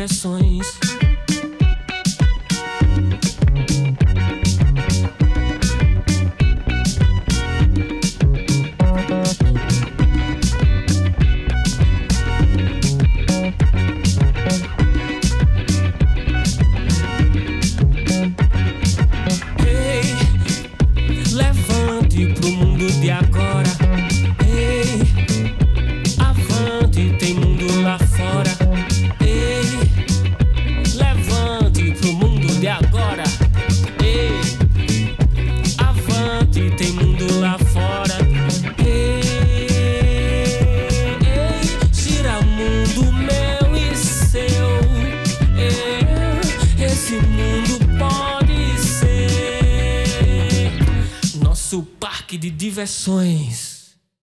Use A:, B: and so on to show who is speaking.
A: diversões. Levante pro mundo de agora. Ei, avante, tem mundo lá fora. Ei, levante pro mundo de agora. Ei, avante, tem mundo lá fora. Ei, gira o mundo meu e seu. Esse mundo pode ser nosso parque de diversões.